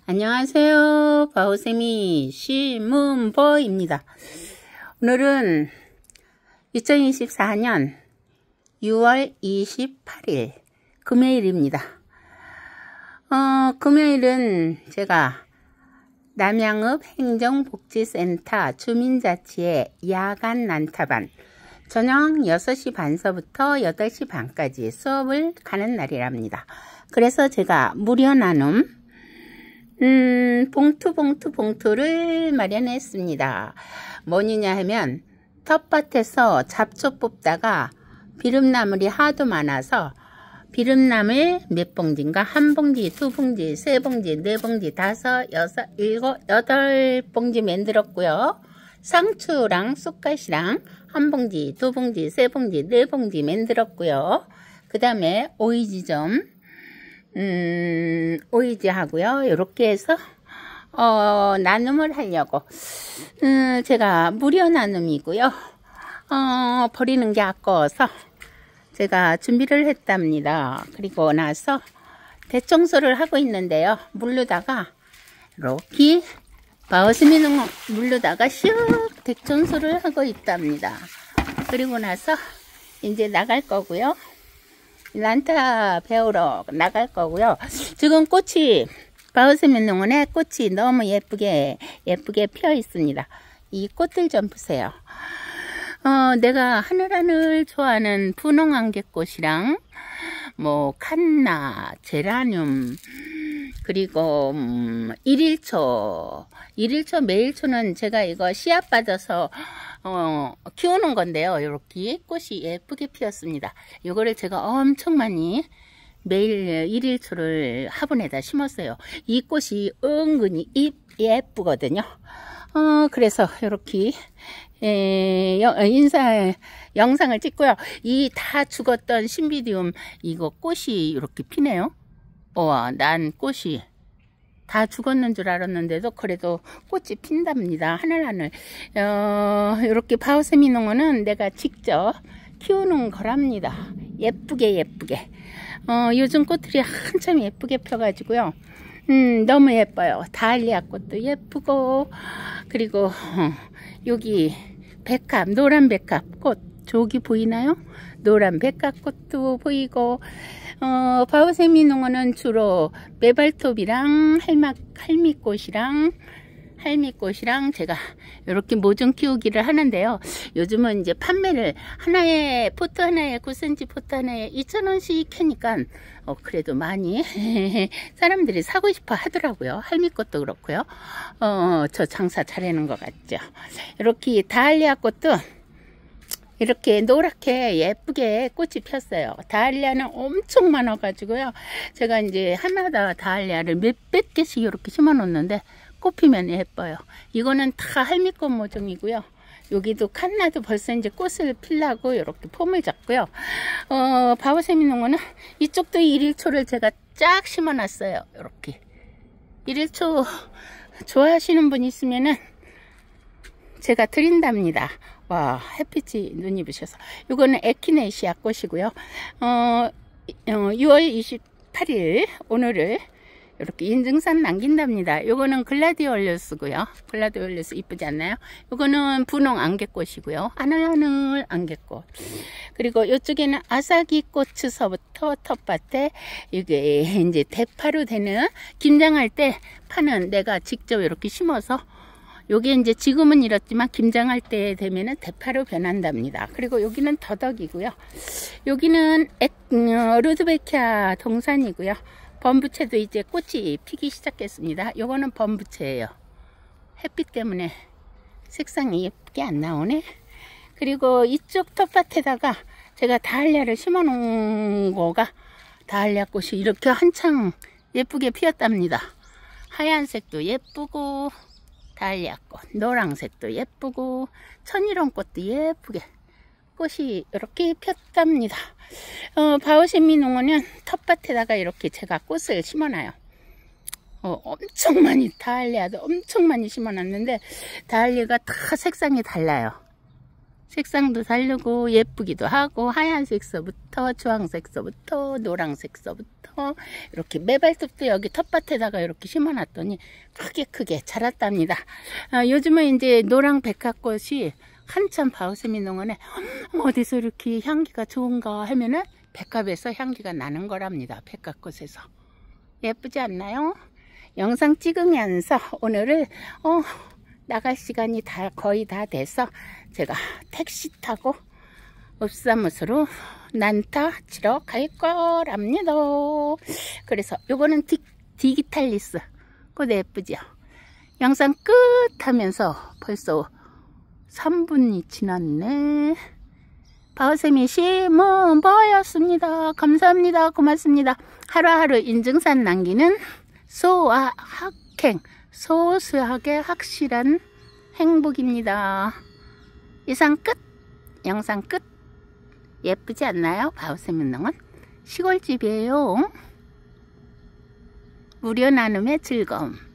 안녕하세요. 바오쌤이 심문보입니다. 오늘은 2024년 6월 28일 금요일입니다. 금요일은 제가 남양읍 행정복지센터 주민자치회 야간 난타반 저녁 6시 반서부터 8시 반까지 수업을 가는 날이랍니다. 그래서 제가 무료 나눔 봉투를 마련했습니다. 뭐냐 하면 텃밭에서 잡초 뽑다가 비름나물이 하도 많아서 비름나물 몇 봉지인가? 한 봉지, 두 봉지, 세 봉지, 네 봉지, 다섯, 여섯, 일곱, 여덟 봉지 만들었고요. 상추랑 쑥갓이랑 한 봉지, 두 봉지, 세 봉지, 네 봉지 만들었고요. 그 다음에 오이지 좀 오이지 하고요. 이렇게 해서 나눔을 하려고 제가 무료 나눔이고요. 버리는 게 아까워서 제가 준비를 했답니다. 그리고 나서 대청소를 하고 있는데요. 물르다가 이렇게 바오스미 물르다가 슉 대청소를 하고 있답니다. 그리고 나서 이제 나갈 거고요. 난타 배우러 나갈 거고요. 지금 꽃이 바오스미 농원에 꽃이 너무 예쁘게 피어 있습니다. 이 꽃들 좀 보세요. 내가 하늘하늘 좋아하는 분홍안개꽃이랑 뭐 칸나, 제라늄, 그리고 일일초 매일초는 제가 이거 씨앗 받아서 키우는 건데요. 이렇게 꽃이 예쁘게 피었습니다. 이거를 제가 엄청 많이 매일 일일초를 화분에다 심었어요. 이 꽃이 은근히 예쁘거든요. 그래서 이렇게 영상을 찍고요. 이 다 죽었던 신비디움 이거 꽃이 이렇게 피네요. 난 꽃이 다 죽었는 줄 알았는데도 그래도 꽃이 핀답니다. 하늘하늘. 이렇게 바오스미 농원은 내가 직접 키우는 거랍니다. 예쁘게. 요즘 꽃들이 한참 예쁘게 펴가지고요. 너무 예뻐요. 다알리아 꽃도 예쁘고, 그리고 여기 백합, 노란 백합 꽃, 저기 보이나요? 노란 백합 꽃도 보이고, 바오스미 농원은 주로 메발톱이랑 할미꽃이랑 제가 이렇게 모종 키우기를 하는데요. 요즘은 이제 판매를 포트 하나에 9cm 포트 하나에 2,000원씩 하니까 그래도 많이 사람들이 사고 싶어 하더라고요. 할미꽃도 그렇고요. 저 장사 잘하는 것 같죠. 이렇게 다알리아 꽃도 이렇게 노랗게 예쁘게 꽃이 폈어요. 다알리아는 엄청 많아가지고요. 제가 이제 하나다 다알리아를 몇백 개씩 이렇게 심어 놓는데 꽃 피면 예뻐요. 이거는 다 할미꽃 모종이고요. 여기도 칸나도 벌써 이제 꽃을 피려고 이렇게 폼을 잡고요. 바오스미 농원은 이쪽도 일일초를 제가 쫙 심어 놨어요. 이렇게 일일초 좋아하시는 분 있으면은 제가 드린답니다. 와, 햇빛이 눈이 부셔서. 이거는 에키네시아 꽃이고요. 6월 28일 오늘을 이렇게 인증선 남긴답니다. 요거는 글라디올러스고요. 글라디올러스 이쁘지 않나요? 요거는 분홍 안개꽃이고요. 하늘하늘 안개꽃. 그리고 이쪽에는 아사기 꽃에서부터 텃밭에 이게 이제 대파로 되는 김장할 때 파는 내가 직접 이렇게 심어서 요게 이제 지금은 이렇지만 김장할 때 되면은 대파로 변한답니다. 그리고 여기는 더덕이고요. 여기는 루드베키아 동산이고요. 범부채도 이제 꽃이 피기 시작했습니다. 요거는 범부채예요. 햇빛 때문에 색상이 예쁘게 안 나오네. 그리고 이쪽 텃밭에다가 제가 다알리아를 심어 놓은 거가 다알리아 꽃이 이렇게 한창 예쁘게 피었답니다. 하얀색도 예쁘고 다알리아 꽃, 노란색도 예쁘고 천일홍 꽃도 예쁘게 꽃이 이렇게 폈답니다. 바오스미 농원은 텃밭에다가 이렇게 제가 꽃을 심어놔요. 엄청 많이 다알리아도 엄청 많이 심어놨는데 다알리아가 다 색상이 달라요. 색상도 다르고 예쁘기도 하고 하얀색서부터 주황색서부터 노란색서부터 이렇게 매발톱도 여기 텃밭에다가 이렇게 심어놨더니 크게 자랐답니다. 요즘은 이제 노랑 백합꽃이 한참 바우스미 농원에 어디서 이렇게 향기가 좋은가 하면은 백합에서 향기가 나는 거랍니다. 백합꽃에서. 예쁘지 않나요? 영상 찍으면서 오늘은 나갈 시간이 거의 다 돼서 제가 택시 타고 읍사무소로 난타 치러 갈 거랍니다. 그래서 요거는 디기탈리스. 그거 예쁘죠? 영상 끝 하면서 벌써 3분이 지났네. 바우세미 심은 보였습니다. 감사합니다. 고맙습니다. 하루하루 인증샷 남기는 소아 학행, 소소하게 확실한 행복입니다. 이상 끝. 영상 끝. 예쁘지 않나요? 바우세미 농원 시골집이에요. 무료 나눔의 즐거움.